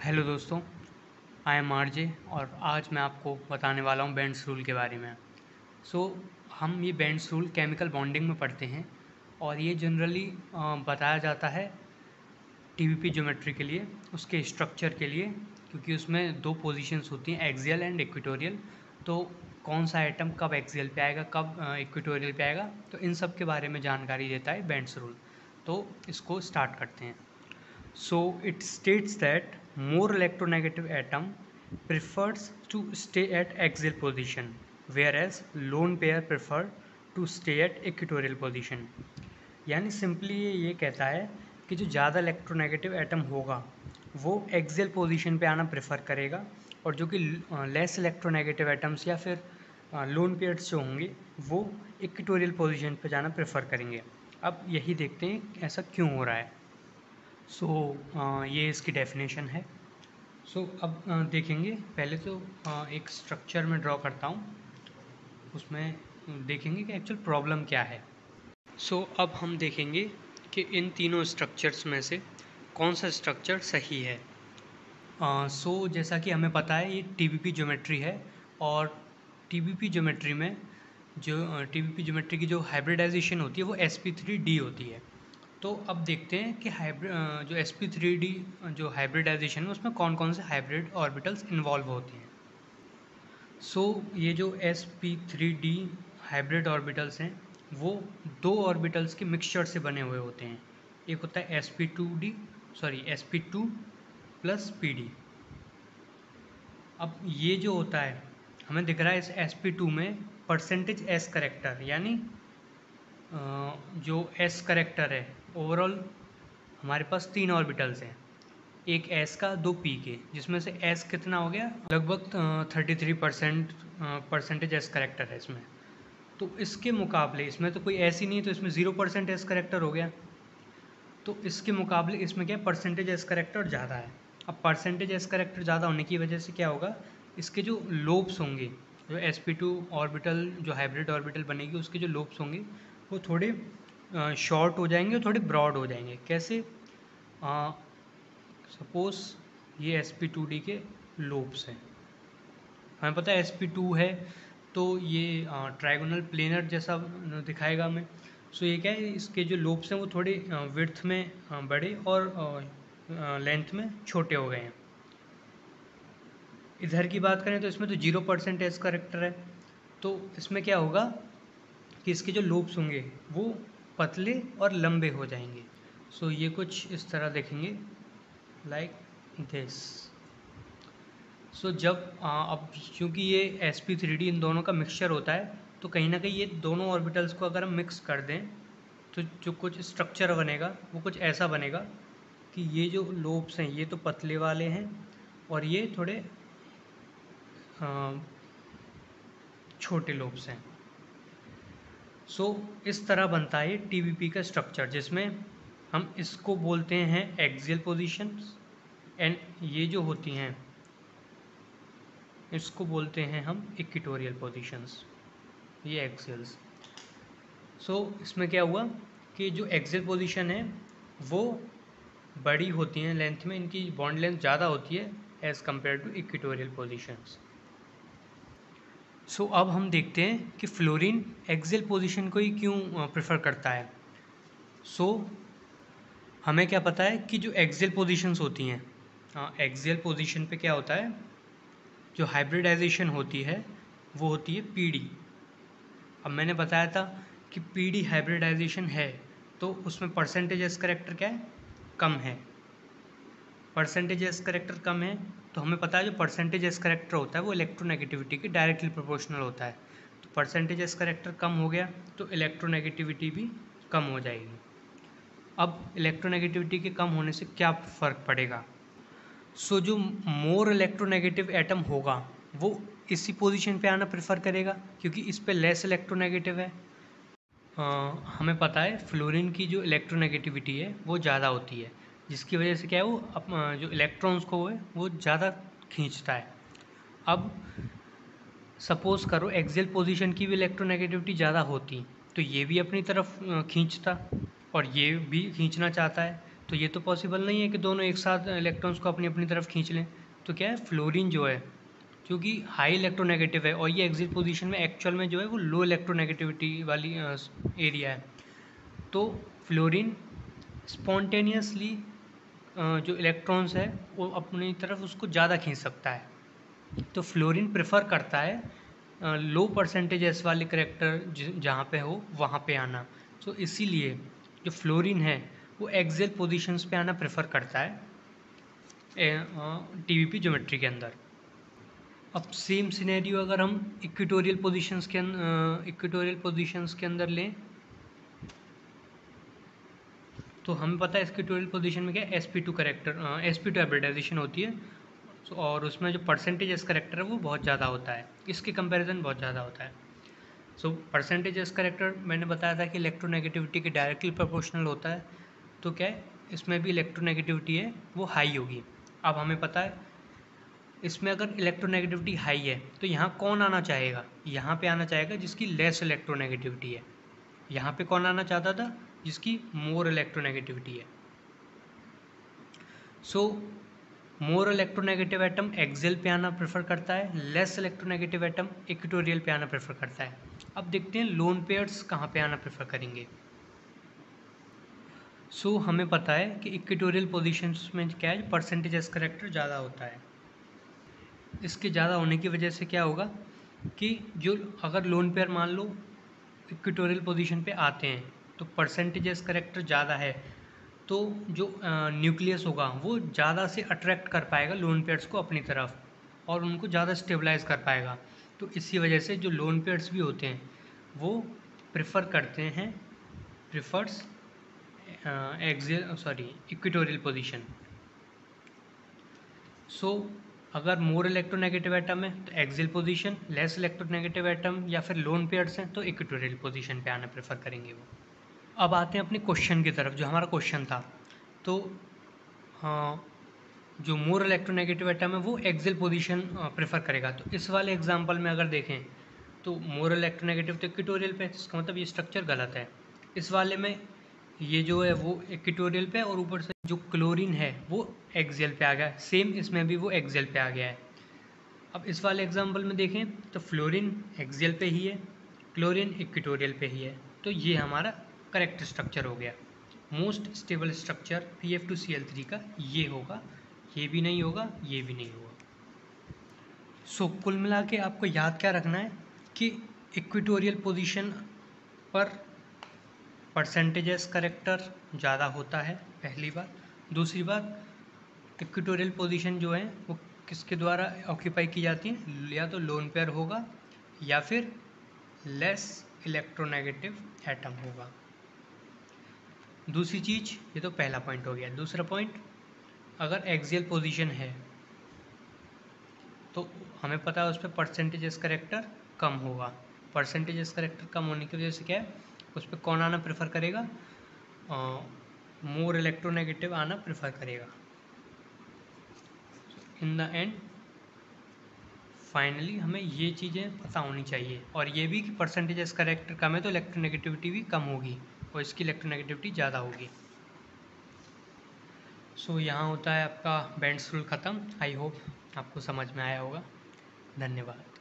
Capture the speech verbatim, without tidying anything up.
Hello दोस्तों, I am RJ और आज मैं आपको बताने वाला हूँ बेंड्स रूल के बारे में। सो so, हम ये बेंड्स रूल केमिकल बॉन्डिंग में पढ़ते हैं और ये जनरली बताया जाता है टीवीपी ज्योमेट्री के लिए, उसके स्ट्रक्चर के लिए, क्योंकि उसमें दो पोजीशंस होती हैं, एक्सियल एंड इक्वेटोरियल। तो कौन सा आइटम कब एक्सियल पे आएगा, कब इक्वेटोरियल पे आएगा, तो इन सब के बारे में जानकारी देता है बेंड्स रूल। तो इसको स्टार्ट करते हैं। So it states that more electronegative atom prefers to stay at axial position, whereas lone pair prefer to stay at equatorial position. यानी सिंपली ये ये कहता है कि जो ज़्यादा इलेक्ट्रोनेगेटिव एटम होगा वो एक्सियल पोजीशन पे आना प्रेफर करेगा, और जो कि लेस इलेक्ट्रोनेगेटिव एटम्स या फिर लोन पेयर्स जो होंगे वो इक्वेटोरियल पोजीशन पे जाना प्रेफर करेंगे। अब यही देखते हैं ऐसा क्यों हो रहा है। सो so, ये इसकी डेफिनेशन है। सो so, अब uh, देखेंगे, पहले तो uh, एक स्ट्रक्चर में ड्रॉ करता हूँ, उसमें देखेंगे कि एक्चुअल प्रॉब्लम क्या है। सो so, अब हम देखेंगे कि इन तीनों स्ट्रक्चर्स में से कौन सा स्ट्रक्चर सही है। सो uh, so, जैसा कि हमें पता है ये टीबीपी ज्योमेट्री है, और टीबीपी ज्योमेट्री में जो टीबीपी ज्योमेट्री की जो हाइब्रिडाइजेशन होती है वो एस पी थ्री डी होती है। तो अब देखते हैं कि हाइब्रिड जो एस पी थ्री डी जो हाइब्रिडाइजेशन है उसमें कौन कौन से हाइब्रिड ऑर्बिटल्स इन्वॉल्व होते हैं। सो so, ये जो s p three d hybrid orbitals हैं वो दो ऑर्बिटल्स के मिक्सचर से बने हुए होते हैं। एक होता है s p two d sorry s p two plus p d. अब ये जो होता है हमें दिख रहा है इस एस पी टू में परसेंटेज एस करेक्टर, यानी जो एस करेक्टर है, ओवरऑल हमारे पास तीन ऑर्बिटल्स हैं, एक एस का दो पी के, जिसमें से एस कितना हो गया, लगभग thirty three percent percentage s character है इसमें। तो इसके मुकाबले इसमें तो कोई एस ही नहीं है, तो इसमें ज़ीरो परसेंट एस करेक्टर हो गया। तो इसके मुकाबले इसमें क्या परसेंटेज एस करेक्टर ज़्यादा है। अब परसेंटेज एस करेक्टर ज़्यादा होने की वजह से क्या होगा, इसके जो लोब्स होंगे, जो एस पी टू ऑर्बिटल जो हाइब्रिड ऑर्बिटल बनेगी उसके जो लोब्स होंगे वो थोड़े शॉर्ट हो जाएंगे और थोड़े ब्रॉड हो जाएंगे। कैसे, सपोज ये एस पी टू डी के लोब्स हैं, हमें पता है एस पी टू है तो ये ट्राइगोनल प्लेनर जैसा दिखाएगा हमें। सो ये क्या है, इसके जो लोब्स हैं वो थोड़े विड्थ में बड़े और लेंथ में छोटे हो गए हैं। इधर की बात करें तो इसमें तो जीरो परसेंट एस करेक्टर है, तो इसमें क्या होगा कि इसके जो लोब्स होंगे वो पतले और लंबे हो जाएंगे। सो ये कुछ इस तरह देखेंगे, लाइक दिस। सो जब आ, अब क्योंकि ये एस पी थ्री डी इन दोनों का मिक्सचर होता है, तो कहीं ना कहीं ये दोनों ऑर्बिटल्स को अगर हम मिक्स कर दें तो जो कुछ स्ट्रक्चर बनेगा वो कुछ ऐसा बनेगा कि ये जो लोब्स हैं ये तो पतले वाले हैं और ये थोड़े आ, छोटे लोब्स हैं। सो so, इस तरह बनता है टी वी पी का स्ट्रक्चर, जिसमें हम इसको बोलते हैं एक्सियल पोजीशंस, एंड ये जो होती हैं इसको बोलते हैं हम इक्वेटोरियल पोजीशंस, ये एक्सियल्स। सो so, इसमें क्या हुआ कि जो एक्सियल पोजीशन है वो बड़ी होती हैं लेंथ में, इनकी बॉन्ड लेंथ ज़्यादा होती है as compare to equatorial positions. So अब हम देखते हैं कि फ्लोरीन एक्सियल पोजीशन को ही क्यों प्रेफर करता है। सो so, हमें क्या पता है कि जो एक्सियल पोजीशंस होती हैं, एक्सियल पोजीशन पे क्या होता है, जो हाइब्रिडाइजेशन होती है वो होती है पीडी। अब मैंने बताया था कि पीडी हाइब्रिडाइजेशन है तो उसमें परसेंटेज एस करेक्टर क्या है, कम है। परसेंटेज एस करेक्टर कम है तो हमें पता है जो परसेंटेज एस करेक्टर होता है वो इलेक्ट्रोनेगेटिविटी के डायरेक्टली प्रोपोर्शनल होता है। तो परसेंटेज एस करेक्टर कम हो गया तो इलेक्ट्रोनेगेटिविटी भी कम हो जाएगी। अब इलेक्ट्रोनेगेटिविटी के कम होने से क्या फ़र्क पड़ेगा। सो so, जो मोर इलेक्ट्रोनेगेटिव एटम होगा वो इसी पोजीशन पे आना प्रेफर करेगा क्योंकि इस पे लेस इलेक्ट्रोनेगेटिव है। आ, हमें पता है फ्लोरीन की जो इलेक्ट्रोनेगेटिविटी है वो ज़्यादा होती है, जिसकी वजह से क्या है वो अप, जो इलेक्ट्रॉन्स को है वो ज़्यादा खींचता है। अब सपोज़ करो एक्सियल पोजीशन की भी इलेक्ट्रोनेगेटिविटी ज़्यादा होती तो ये भी अपनी तरफ खींचता और ये भी खींचना चाहता है, तो ये तो पॉसिबल नहीं है कि दोनों एक साथ इलेक्ट्रॉन्स को अपनी अपनी तरफ खींच लें। तो क्या है, फ्लोरीन जो है क्योंकि हाई इलेक्ट्रोनेगेटिव है और ये एग्जिट पोजीशन में एक्चुअल में जो है वो लो इलेक्ट्रोनेगेटिविटी वाली एरिया है, तो फ्लोरीन स्पॉन्टेनियसली जो इलेक्ट्रॉन्स है वो अपनी तरफ उसको ज़्यादा खींच सकता है। तो फ्लोरीन प्रेफर करता है लो परसेंटेज एस वाले करेक्टर जहाँ पे हो वहाँ पे आना। तो इसीलिए जो फ्लोरीन है वो एक्सियल पोजीशंस पे आना प्रेफर करता है टीवीपी ज्योमेट्री के अंदर। अब सेम सिनेरियो अगर हम इक्वेटोरियल पोजीशंस के अंदर इक्वेटोरियल पोजीशंस के अंदर लें, तो हमें पता है इक्वेटोरियल पोजीशन में क्या s p two character s p two hybridization होती है और उसमें जो परसेंटेज एस करेक्टर है वो बहुत ज़्यादा होता है, इसके कंपैरिजन बहुत ज़्यादा होता है। सो परसेंटेज एस करेक्टर मैंने बताया था कि इलेक्ट्रोनेगेटिविटी के डायरेक्टली प्रोपोर्शनल होता है, तो क्या है इसमें भी इलेक्ट्रोनेगेटिविटी है वो हाई होगी। अब हमें पता है इसमें अगर इलेक्ट्रोनेगेटिविटी हाई है तो यहाँ कौन आना चाहेगा, यहाँ पे आना चाहेगा जिसकी लेस इलेक्ट्रोनेगेटिविटी है। यहाँ पे कौन आना चाहता था, जिसकी मोर इलेक्ट्रोनेगेटिविटी है। So more electronegative atom axial पे आना प्रेफर करता है, लेस इलेक्ट्रोनेगेटिव एटम इक्वेटोरियल पे आना प्रेफर करता है। अब देखते हैं लोन पेयर्स कहाँ पे आना प्रेफर करेंगे। सो so, हमें पता है कि इक्वेटोरियल पोजीशंस में क्या है, परसेंटेज एस करेक्टर ज़्यादा होता है। इसके ज़्यादा होने की वजह से क्या होगा कि जो अगर लोन पेयर मान लो इक्वेटोरियल पोजीशन पे आते हैं तो परसेंटेजेस करेक्टर ज़्यादा है, तो जो न्यूक्लियस होगा वो ज़्यादा से अट्रैक्ट कर पाएगा लोन पेयर्स को अपनी तरफ और उनको ज़्यादा स्टेबलाइज कर पाएगा। तो इसी वजह से जो लोन पेयर्स भी होते हैं वो प्रेफर करते हैं prefers axial sorry equatorial position. So अगर मोर इलेक्ट्रोनेगेटिव एटम है तो axial position, less electronegative atom या फिर लोन पेयर्स हैं तो इक्वेटोरियल पोजीशन पे आना प्रेफर करेंगे वो। अब आते हैं अपने क्वेश्चन की तरफ, जो हमारा क्वेश्चन था। तो हाँ, जो मोर इलेक्ट्रोनेगेटिव एटम है वो एक्सियल पोजीशन प्रेफर करेगा। तो इस वाले एग्जांपल में अगर देखें तो मोर इलेक्ट्रोनेगेटिव तो इक्वेटोरियल पे, इसका मतलब ये स्ट्रक्चर गलत है। इस वाले में ये जो है वो इक्वेटोरियल पे और ऊपर से जो क्लोरीन है वो एक्सियल पे आ गया, सेम इसमें भी वो एक्सियल पे आ गया है। अब इस वाले एग्जांपल में देखें तो फ्लोरीन एक्सियल पे ही है, क्लोरीन इक्वेटोरियल पे ही है, तो ये हमारा करेक्ट स्ट्रक्चर हो गया। Most stable structure P F two C L three का ये होगा, ये भी नहीं होगा, ये भी नहीं होगा। सो so, कुल मिला के आपको याद क्या रखना है कि इक्वेटोरियल पोजीशन पर परसेंटेजेस करेक्टर ज़्यादा होता है, पहली बात। दूसरी बात इक्वेटोरियल पोजीशन जो है वो किसके द्वारा ऑक्यूपाई की जाती है, या तो लोन पेयर होगा या फिर लेस इलेक्ट्रोनेगेटिव एटम होगा। दूसरी चीज़, ये तो पहला पॉइंट हो गया। दूसरा पॉइंट, अगर एक्सियल पोजीशन है तो हमें पता है उस पर परसेंटेजेस करेक्टर कम होगा। परसेंटेजेस करेक्टर कम होने की वजह से क्या है, उस पर कौन आना प्रेफर करेगा, मोर इलेक्ट्रोनेगेटिव आना प्रेफर करेगा। इन द एंड फाइनली हमें ये चीज़ें पता होनी चाहिए, और ये भी कि परसेंटेजेस करेक्टर कम है तो इलेक्ट्रोनेगेटिविटी भी कम होगी और इसकी इलेक्ट्रोनेगेटिविटी ज़्यादा होगी। सो so, यहाँ होता है आपका बेंड्स रूल ख़त्म। आई होप आपको समझ में आया होगा। धन्यवाद।